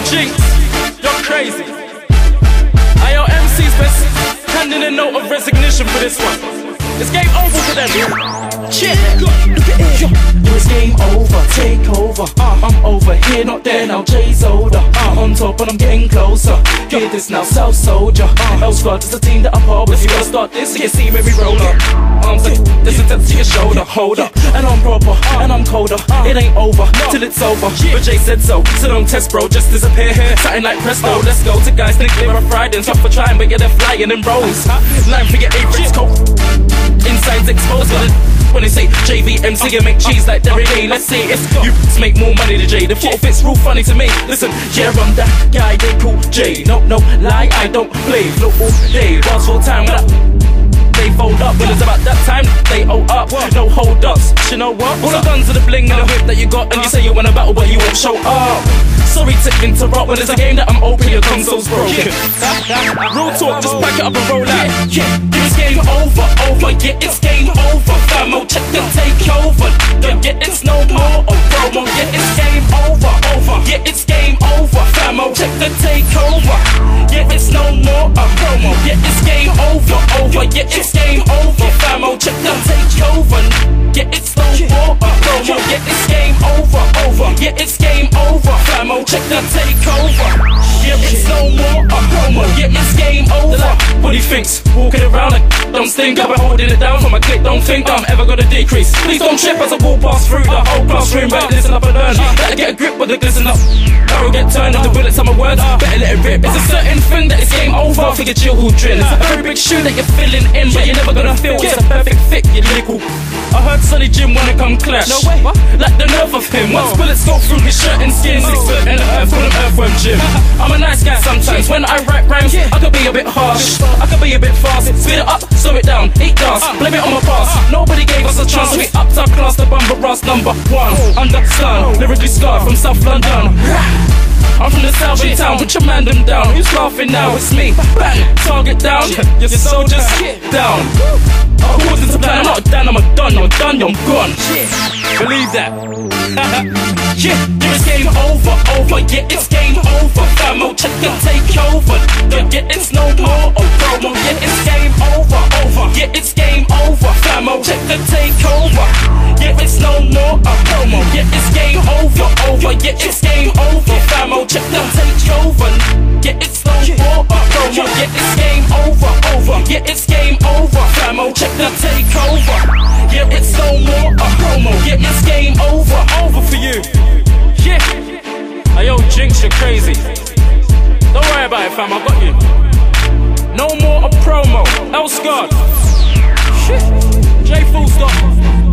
Jinx, you're crazy. Ayo, MC's best handing a note of resignation for this one. It's game over for them. Shit, look at it. It's game over, take over. I'm over here, not there now. Jay's older. On top and I'm getting closer. Hear this now, South Soldier. L Squad is the team that I'm part with. You gotta start this so you see me roll up. Arms like this is to your shoulder. Hold up, and I'm proper, and I'm colder. It ain't over till it's over. But Jay said so don't test, bro. Just disappear here, something like presto. Let's go to guys think they were Friday. Tough for trying, but yeah, they're flying in rows. Line for your Apex coat. Inside's exposed, got it. When they say JVMC, you make cheese like Derry Day. Let's see if you make more money than Jay. The forfeit's real funny to me. Listen, yeah, I'm that guy they call Jay. No lie, I don't play. Flow all day, bars full time. They fold up when it's about that time. They owe up, no hold ups. You know what? All the guns are the bling and the whip that you got, and you say you wanna battle, but you won't show up. Sorry to interrupt when it's a game that I'm open, your console's broken. Real talk, just pack it up and roll out. It's game over. Yeah, it's game over. Famo, check the takeover. Yeah, it's no more of promo. Yeah, it's game over. Yeah, it's game over. Famo, check the takeover. Yeah, it's no more of promo. Yeah, it's game over. Yeah, it's game over. Famo, check the takeover. Yeah, it's no more of promo. Yeah, it's game over. Yeah, it's game over. Famo, check the takeover. Yeah, it's no more of promo. Yeah, it's game over. What he thinks, walking around like don't stink. I've been holding it down for my click. Don't think I'm ever gonna decrease. Please don't trip as I walk past through the whole classroom. Better listen up and learn. Better get a grip with the glisten up. Arrow get turned into bullets on my words. Better let it rip. It's a certain thing that it's game over for your chill who drill. It's a very big shoe that you're filling in, but you're never gonna feel it's a perfect fit. You lyrical. I heard Sonny Jim wanna come clash. No way. Like the nerve of him. Once bullets go through his shirt and skin. 6 foot in the earth, full of earthworm Jim. I'm a nice guy sometimes. When I write rhymes, I could be a bit harsh. I could be a bit fast. Speed it up, slow it down, eat dance, blame it on my past. Nobody gave us a chance. We upped our class, the bumper Ross #1. Understand, lyrically scarred from South London. I'm from the south in town, put your man them down. Who's laughing now? It's me. Bang, target down, your soldiers down. Who was into plan? I'm not done, I'm done, I'm gone. Believe that. Yeah, it's game over. Yeah, it's game over. Famo, check the takeover. Yeah, it's no more of promo. Yeah, it's game over. Yeah, it's game over. Famo, check the takeover. Yeah, it's no more of promo. Yeah, it's game over. Yeah, it's game over. Famo, check the takeover. Yeah, it's no more of promo. Yeah, it's game over. Yeah, it's game over. Famo, check the takeover. Yeah, it's no more of promo. Yeah, it's game over. Over for you. Yeah. Ayo, Jinx, you're crazy. Don't worry about it, fam, I got you. No more a promo. L Squad. Shit. J full stop.